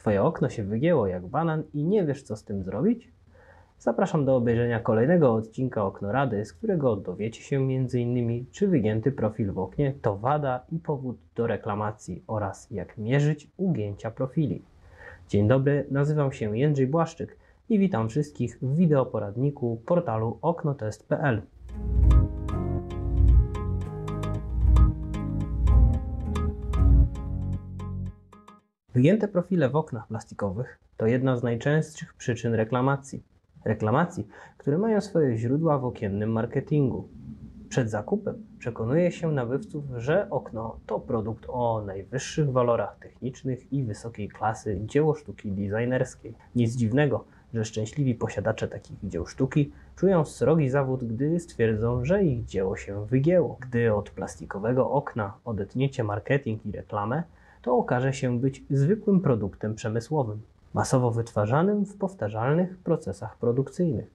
Twoje okno się wygięło jak banan i nie wiesz, co z tym zrobić? Zapraszam do obejrzenia kolejnego odcinka Oknorady, z którego dowiecie się m.in. czy wygięty profil w oknie to wada i powód do reklamacji oraz jak mierzyć ugięcia profili. Dzień dobry, nazywam się Jędrzej Błaszczyk i witam wszystkich w wideoporadniku portalu oknotest.pl. Wygięte profile w oknach plastikowych to jedna z najczęstszych przyczyn reklamacji. Reklamacji, które mają swoje źródła w okiennym marketingu. Przed zakupem przekonuje się nabywców, że okno to produkt o najwyższych walorach technicznych i wysokiej klasy dzieło sztuki designerskiej. Nic dziwnego, że szczęśliwi posiadacze takich dzieł sztuki czują srogi zawód, gdy stwierdzą, że ich dzieło się wygięło. Gdy od plastikowego okna odetniecie marketing i reklamę, to okaże się być zwykłym produktem przemysłowym, masowo wytwarzanym w powtarzalnych procesach produkcyjnych.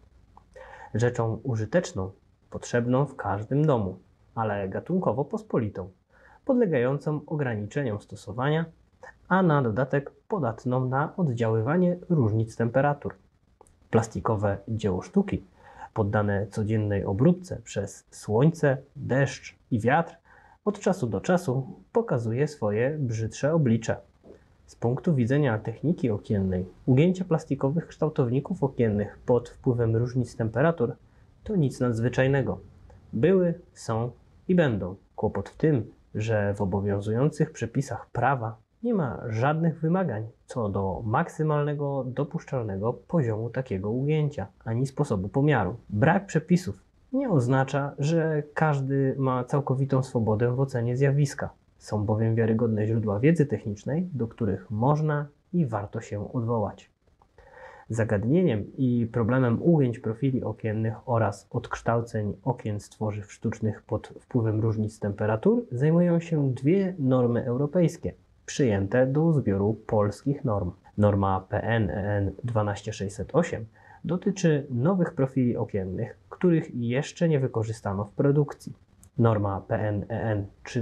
Rzeczą użyteczną, potrzebną w każdym domu, ale gatunkowo pospolitą, podlegającą ograniczeniom stosowania, a na dodatek podatną na oddziaływanie różnic temperatur. Plastikowe dzieło sztuki, poddane codziennej obróbce przez słońce, deszcz i wiatr, od czasu do czasu pokazuje swoje brzydsze oblicze. Z punktu widzenia techniki okiennej, ugięcie plastikowych kształtowników okiennych pod wpływem różnic temperatur to nic nadzwyczajnego. Były, są i będą. Kłopot w tym, że w obowiązujących przepisach prawa nie ma żadnych wymagań co do maksymalnego dopuszczalnego poziomu takiego ugięcia, ani sposobu pomiaru. Brak przepisów nie oznacza, że każdy ma całkowitą swobodę w ocenie zjawiska. Są bowiem wiarygodne źródła wiedzy technicznej, do których można i warto się odwołać. Zagadnieniem i problemem ugięć profili okiennych oraz odkształceń okien z tworzyw sztucznych pod wpływem różnic temperatur zajmują się dwie normy europejskie, przyjęte do zbioru polskich norm. Norma PN-EN 12608 dotyczy nowych profili okiennych, których jeszcze nie wykorzystano w produkcji. Norma PN-EN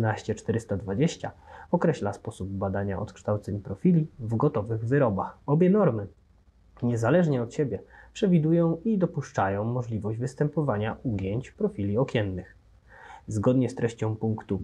13420 określa sposób badania odkształceń profili w gotowych wyrobach. Obie normy, niezależnie od siebie, przewidują i dopuszczają możliwość występowania ugięć profili okiennych. Zgodnie z treścią punktu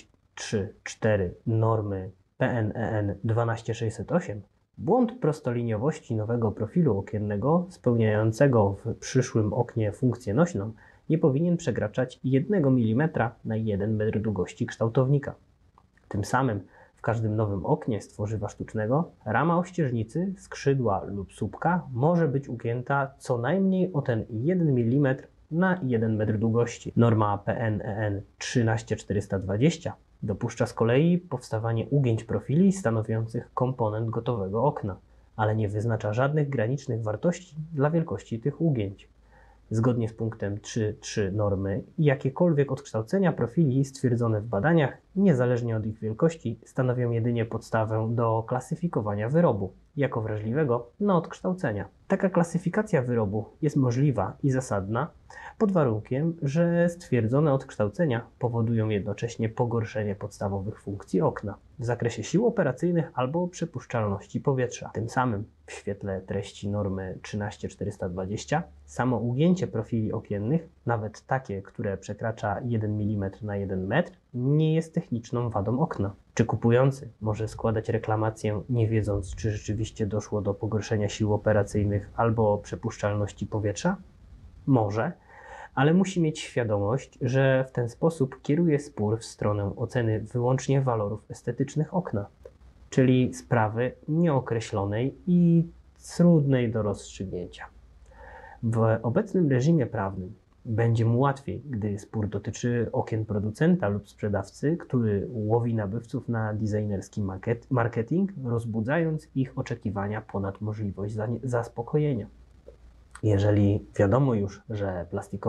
5.3.4 normy PN-EN 12608 błąd prostoliniowości nowego profilu okiennego spełniającego w przyszłym oknie funkcję nośną nie powinien przekraczać 1 mm na 1 m długości kształtownika. Tym samym w każdym nowym oknie z tworzywa sztucznego rama ościeżnicy, skrzydła lub słupka może być ugięta co najmniej o ten 1 mm na 1 m długości. Norma PN-EN 13420 dopuszcza z kolei powstawanie ugięć profili stanowiących komponent gotowego okna, ale nie wyznacza żadnych granicznych wartości dla wielkości tych ugięć. Zgodnie z punktem 3.3 normy, jakiekolwiek odkształcenia profili stwierdzone w badaniach, niezależnie od ich wielkości, stanowią jedynie podstawę do klasyfikowania wyrobu jako wrażliwego na odkształcenia. Taka klasyfikacja wyrobu jest możliwa i zasadna pod warunkiem, że stwierdzone odkształcenia powodują jednocześnie pogorszenie podstawowych funkcji okna w zakresie sił operacyjnych albo przepuszczalności powietrza. Tym samym w świetle treści normy 13420 samo ugięcie profili okiennych, nawet takie, które przekracza 1 mm na 1 m, nie jest techniczną wadą okna. Czy kupujący może składać reklamację, nie wiedząc, czy rzeczywiście doszło do pogorszenia sił operacyjnych albo przepuszczalności powietrza? Może, ale musi mieć świadomość, że w ten sposób kieruje spór w stronę oceny wyłącznie walorów estetycznych okna, czyli sprawy nieokreślonej i trudnej do rozstrzygnięcia. W obecnym reżimie prawnym będzie mu łatwiej, gdy spór dotyczy okien producenta lub sprzedawcy, który łowi nabywców na designerski marketing, rozbudzając ich oczekiwania ponad możliwość zaspokojenia. Jeżeli wiadomo już, że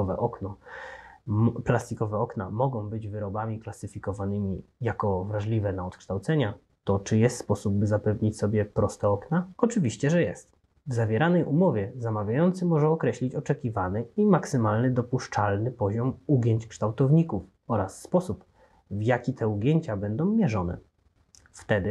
plastikowe okna mogą być wyrobami klasyfikowanymi jako wrażliwe na odkształcenia, to czy jest sposób, by zapewnić sobie proste okna? Oczywiście, że jest. W zawieranej umowie zamawiający może określić oczekiwany i maksymalny dopuszczalny poziom ugięć kształtowników oraz sposób, w jaki te ugięcia będą mierzone. Wtedy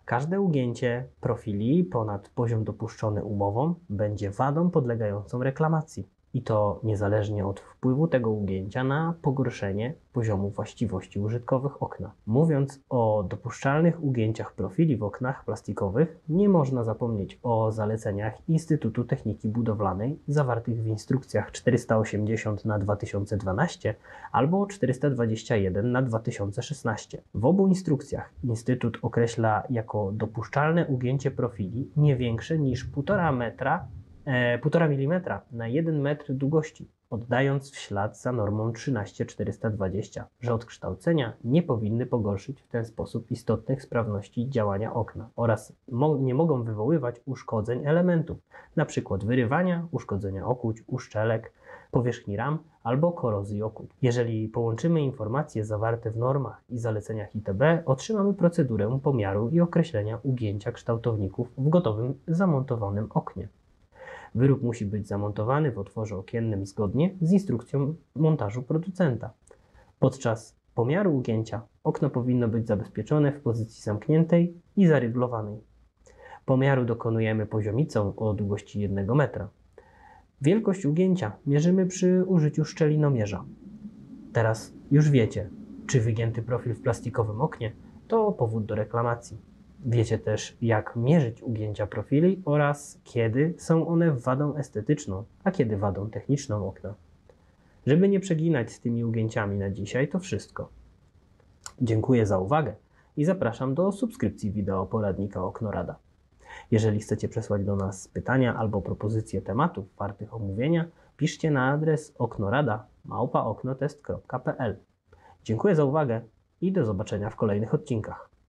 Każde ugięcie profili ponad poziom dopuszczony umową będzie wadą podlegającą reklamacji. I to niezależnie od wpływu tego ugięcia na pogorszenie poziomu właściwości użytkowych okna. Mówiąc o dopuszczalnych ugięciach profili w oknach plastikowych, nie można zapomnieć o zaleceniach Instytutu Techniki Budowlanej zawartych w instrukcjach 480 na 2012 albo 421 na 2016. W obu instrukcjach Instytut określa jako dopuszczalne ugięcie profili nie większe niż 1,5 mm na 1 metr długości, oddając w ślad za normą 13420, że odkształcenia nie powinny pogorszyć w ten sposób istotnych sprawności działania okna oraz nie mogą wywoływać uszkodzeń elementów, np. wyrywania, uszkodzenia okuć, uszczelek, powierzchni ram albo korozji okuć. Jeżeli połączymy informacje zawarte w normach i zaleceniach ITB, otrzymamy procedurę pomiaru i określenia ugięcia kształtowników w gotowym, zamontowanym oknie. Wyrób musi być zamontowany w otworze okiennym zgodnie z instrukcją montażu producenta. Podczas pomiaru ugięcia okno powinno być zabezpieczone w pozycji zamkniętej i zaryglowanej. Pomiaru dokonujemy poziomicą o długości 1 metra. Wielkość ugięcia mierzymy przy użyciu szczelinomierza. Teraz już wiecie, czy wygięty profil w plastikowym oknie to powód do reklamacji. Wiecie też, jak mierzyć ugięcia profili oraz kiedy są one wadą estetyczną, a kiedy wadą techniczną okna. Żeby nie przeginać z tymi ugięciami na dzisiaj, to wszystko. Dziękuję za uwagę i zapraszam do subskrypcji wideo poradnika Oknorada. Jeżeli chcecie przesłać do nas pytania albo propozycje tematów wartych omówienia, piszcie na adres oknorada@oknotest.pl. Dziękuję za uwagę i do zobaczenia w kolejnych odcinkach.